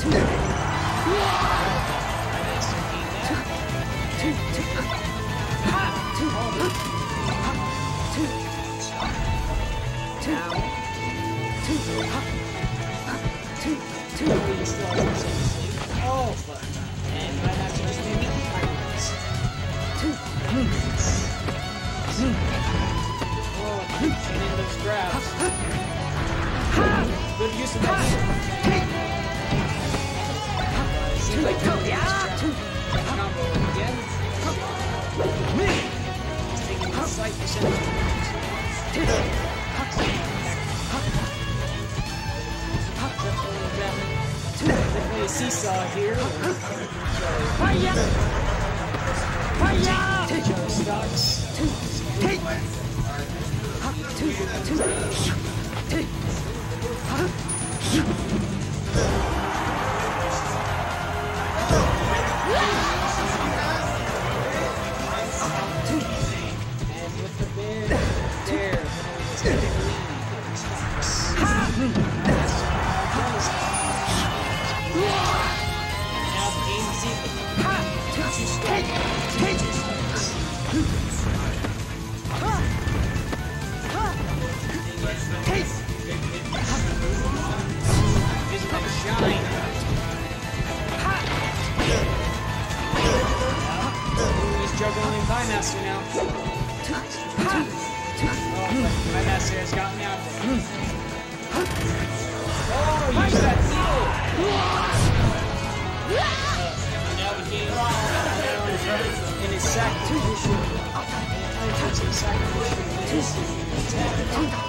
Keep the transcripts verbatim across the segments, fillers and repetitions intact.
Oh, fuck. And might have to just maybe pirates. Oh, and in those grabs. Good use of that. It seems like good use of combo again. He's taking a slight percentage. Definitely a seesaw here. Fire! Fire! Each other stocks. And with the bear, there, it's going to lead. Stocks. Now the game is even. Two strikes. Isn't that a shine? He's juggling Viemaster now. Oh, Viemaster has gotten me out of there. Oh, use that needle! Now the game is now in his sack position. And his sack position is attack.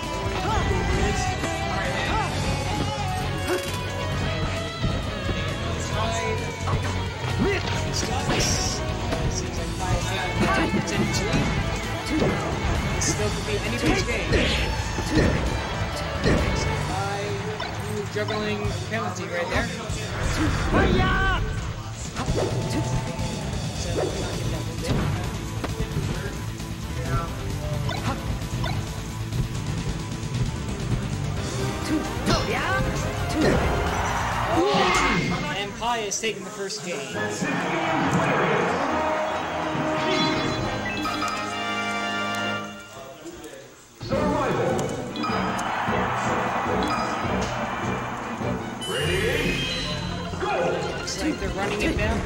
Seems like Pius has potentially. This still could be anybody's game. Five, juggling penalty right there. And Pius taking the first game. Looks like they're running it down.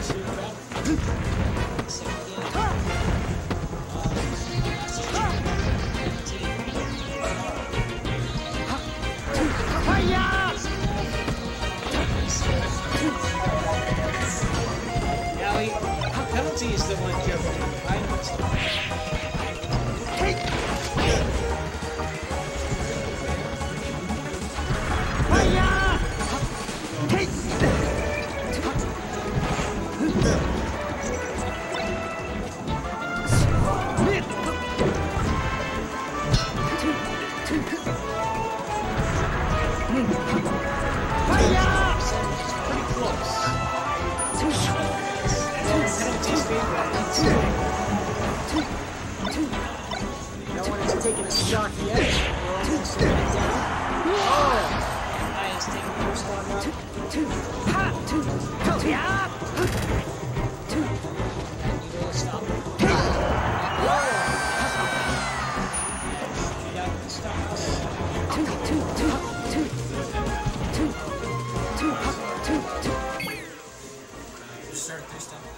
Now he, penalty is the one juggling. I no one has taken a shot yet. We're almost down. Oh! I is taking the first one up. Two, ha, two, two, yeah. Two. And you go stop. Oh! Yeah, stop us. Two, two, two, two, two, two, two, two. Start this time.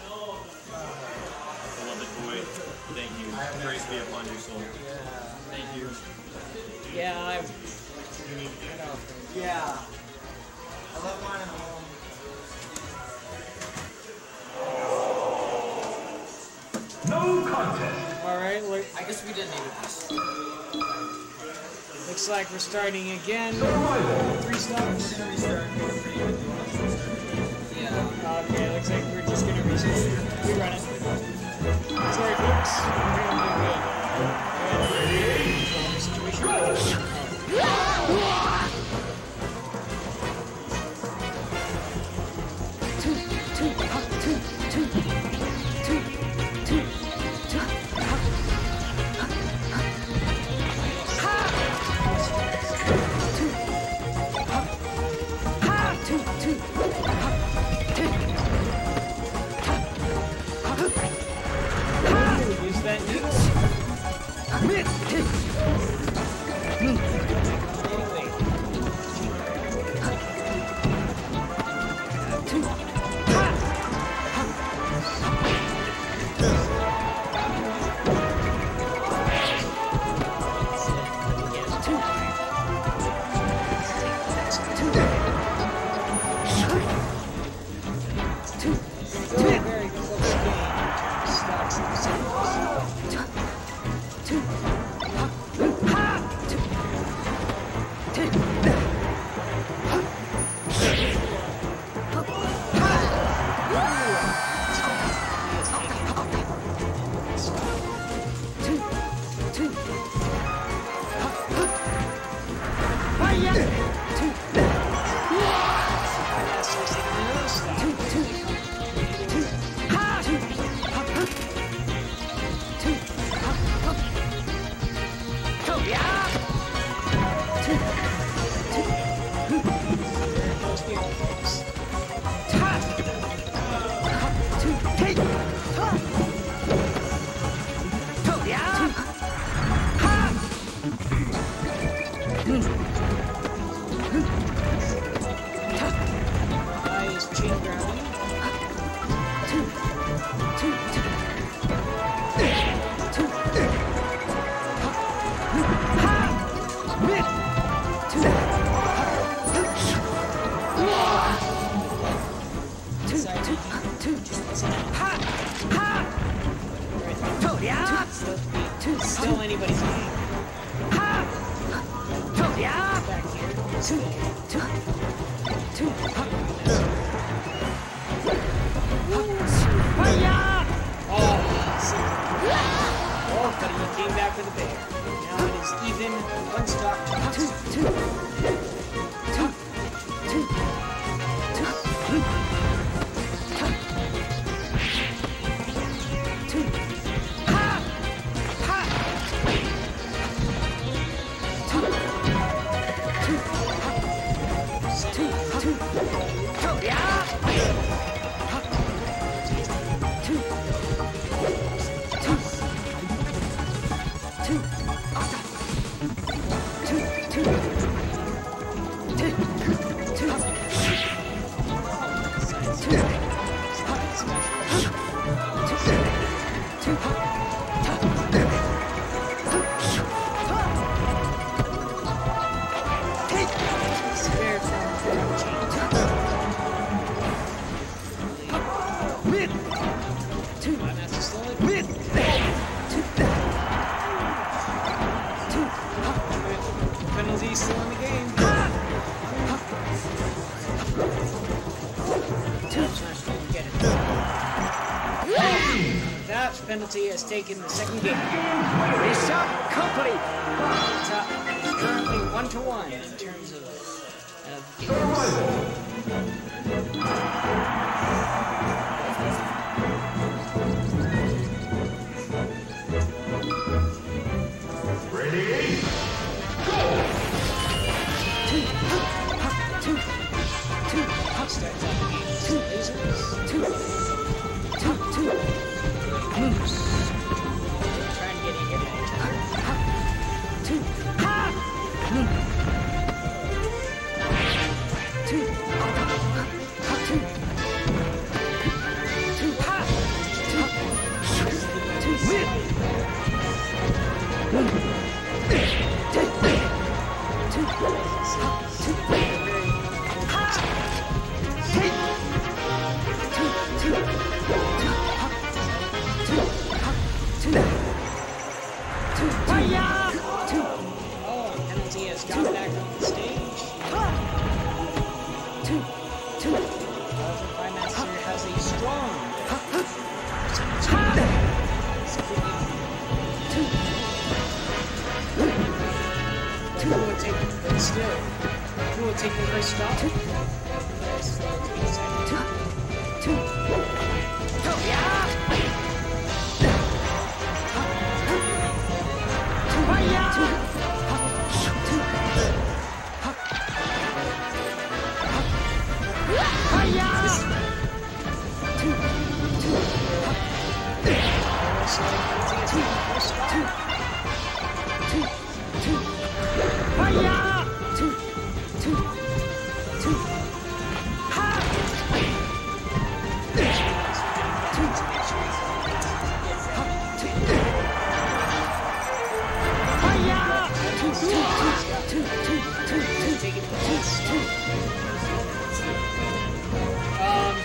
Thank you. Grace be upon your soul. Yeah. Thank you. Yeah, I. Yeah. I love mine at home. No contest. Alright, look. I guess we didn't need this. Looks like we're starting again. Survival. Three stars. Restart. Yeah. Okay, looks like we're just gonna restart. Rerun it. Sorry, folks. We're gonna do it. Situation. Two, two, two, two, two, two, two. Ha! Two, two, two. Still anybody's game. Back here. Oh, but he came back with a bear. Now it is even one stock to penalties still in the game. That penalty has taken the second game. Mission complete. It's up. It's currently one to one in terms of, of Ready? starts out the game with lasers. Trying to get in here at any time. Oh, penalty has gone back on the stage. Prime Master has a strong. Who will take the still? Who will take the first stop? Yes, let's be excited.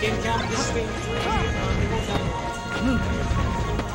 Game count this game three. Um, they both have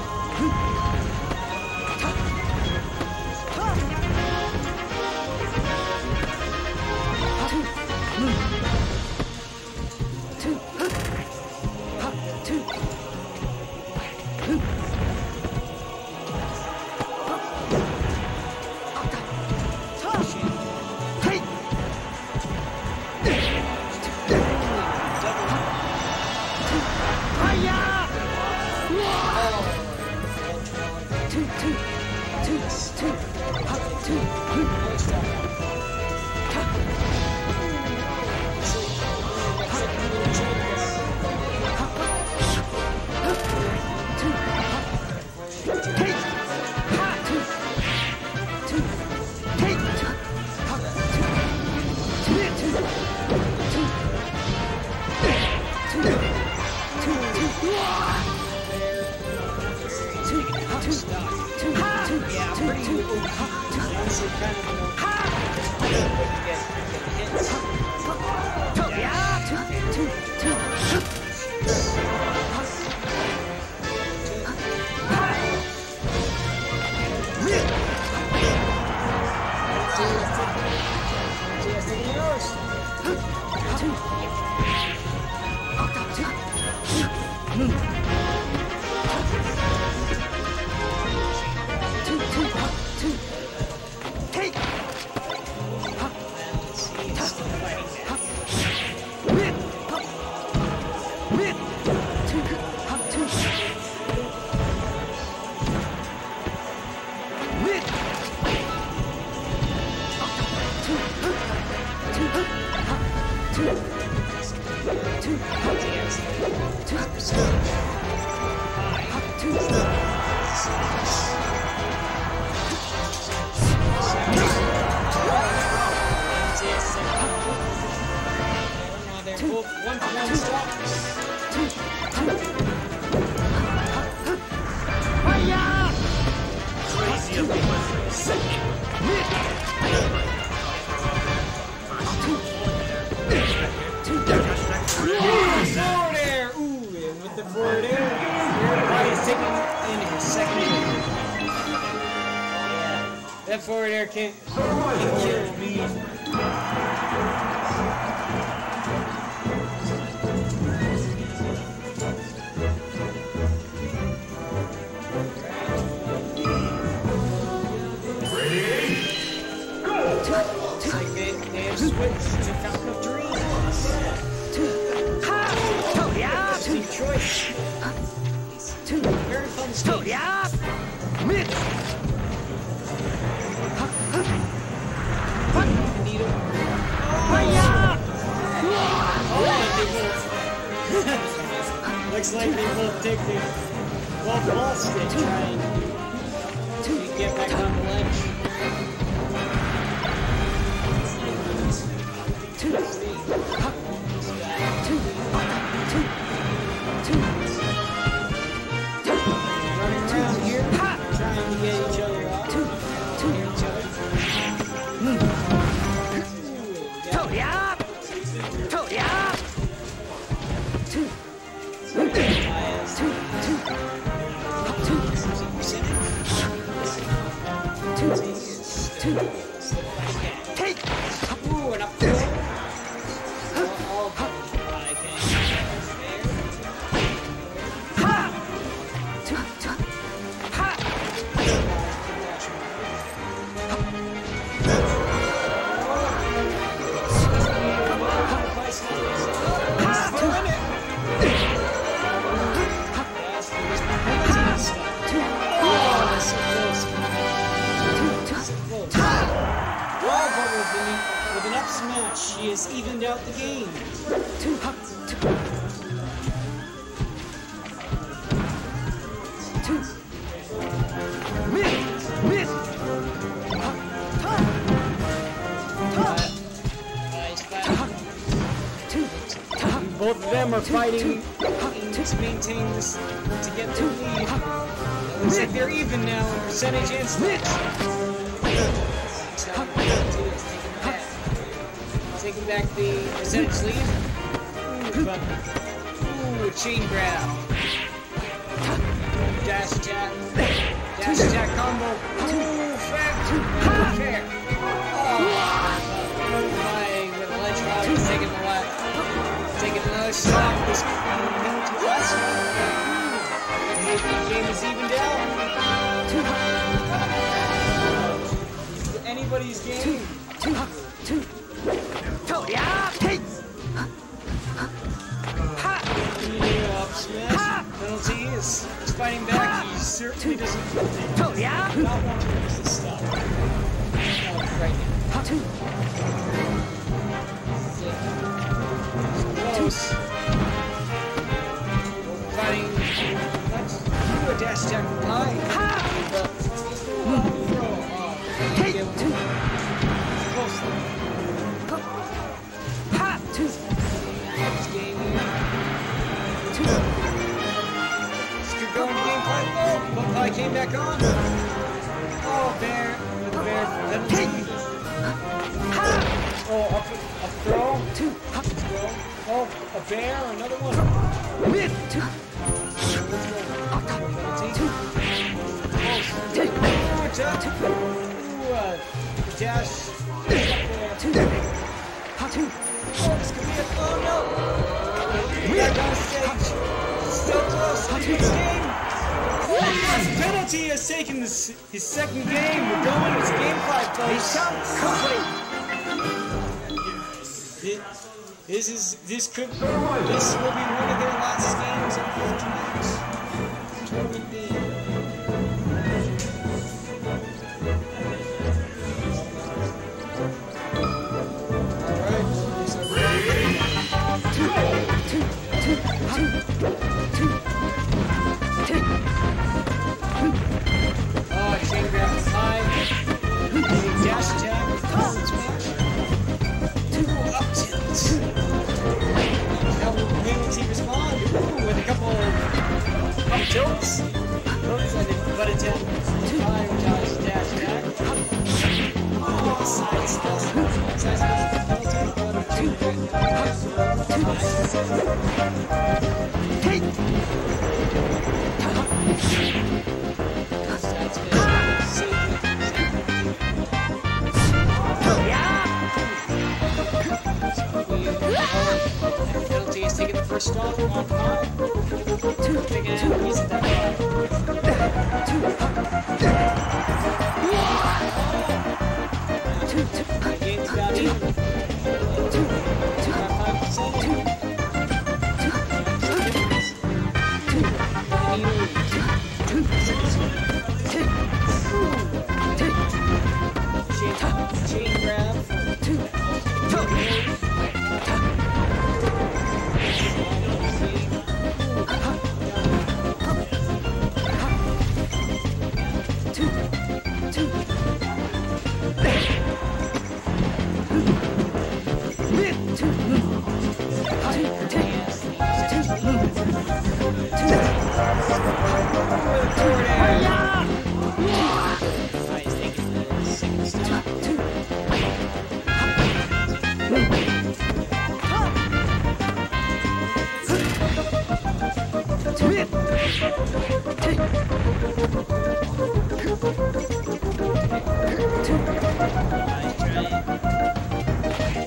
that forward air can't, can't kill me. It's like they, they have switched to Fountain of Dreams. Interesting choice. Very fun stage. Looks like they both take the well ball stick trying to get back on the ledge. Two, three, two, two, two. Running around here, trying to get each other out. Two, two, near each other. Ooh, and up there. All I With an up smash, she has evened out the game. Two, two, two. Miss, miss. Both of them are fighting to maintain this, to get the lead. Looks like they're even now in percentage and splits. Taking back the percentage lead. But a chain grab. Dash attack. Dash attack combo. Two fair. Two fair. Flying with a ledge drop. He's taking the left. Taking another shot. This penalty plus. The game is evened out. Anybody's game. Two. Two. Two. Yeah. Hey. Yeah, up smash. Penalty is is fighting back. He certainly doesn't Two. Yeah. not want to lose this stuff. Uh, right now. Two. Close. Fighting. Let's do a dash attack from high. But, uh, throw off. Hey. Get Two. close. Ha. Two. Next game here. Two. This could go into game five. Oh, but Pie came back on. Oh, bear. With the bear penalty. Oh, up, up throw. Two. Throw. Oh, a bear. Another one. Mid. Two. Penalty. Two. Two. Ooh, attack. Ooh, uh, dash. Two. Ha. Two. Oh, this could be a. Oh, no. Back on stage. Still close. Next game. Yes, penalty has taken this, his second game. We're going. It's game five, folks. Mission complete. It- This is this could this will be one of their last games of the tournament. Tournament game. Alright, so Two. Two. Two. Two. Two. oh, chain grab is high. Dash attack. Forward smash. Two up tilt. How will penalty respond? Ooh, with a couple of up tilts. Oops, I didn't butt attack. Fire dodge dash attack. Oh, side step. Side step penalty. But a chain grab. Hey. Side step. Save it. Yeah. Penalty is taking the first stop on five. Two. Taking out a piece of that Two. Two. The game's about even. Two. About five percent. Chain, chain grab. Nice, taking the second stop. Nice try.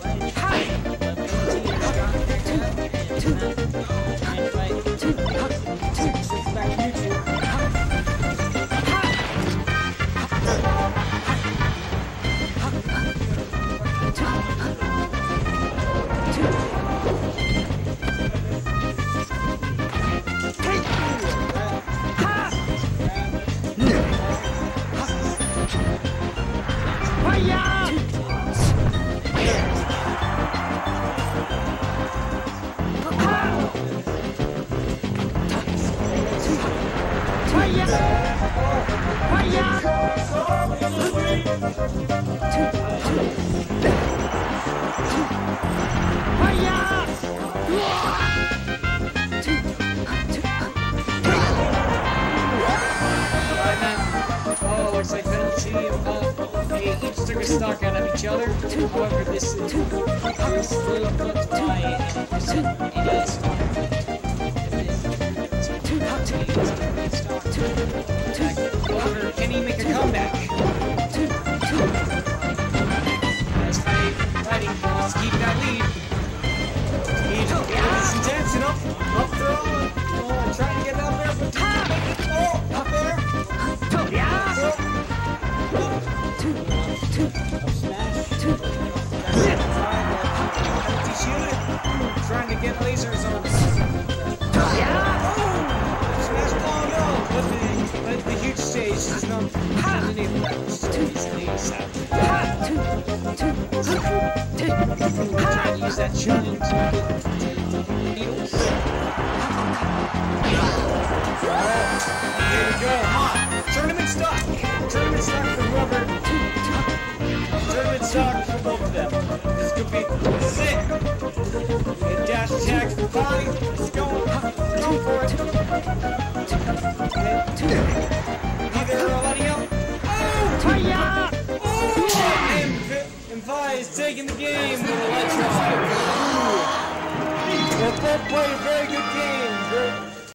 Oh, looks like penalty. Uh, they each took a stock out of each other. However, this is this still looks by any percent any stock. However, can he make a comeback? Nice fight. Fighting. He wants to keep that lead. He's it's intense and up, up throw. Oh, trying to get out there, but oh, up there. Up smash. Empty shield. Trying to get lasers on. Smash ball, no. But the, but the huge stage is not enable that. It's too easily sad. Trying to use that shine to get needles. Here we go. Tournament stock. Tournament stock for Robert. Tournament stock for both of them. This could be sick. Get dash attack for body. Let's go. Go for it. Either letting out. Oh! Oh! And, and Vi is taking the game with Electro. They both played a very good game. Very